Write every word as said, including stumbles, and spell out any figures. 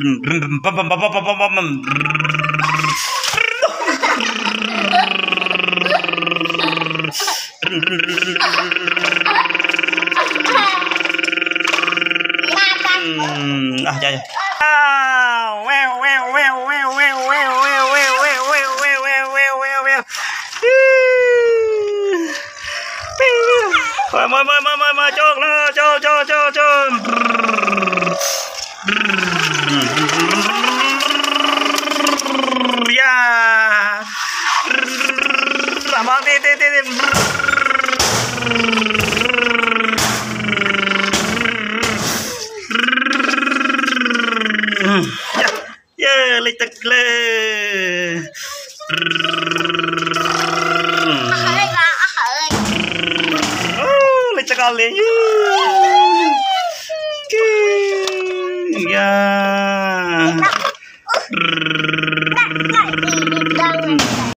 Ah, ya, ya. Ah, wow, wow, wow, wow, wow, wow, wow, wow, wow, wow, wow, wow, wow, wow. Mời, mời, mời, mời, mời, cho, cho, cho, cho, cho. Ya. Ramang, ti, ti, ti, ti. Ya, ya, lecek le. Oh, lecek kali. Ya.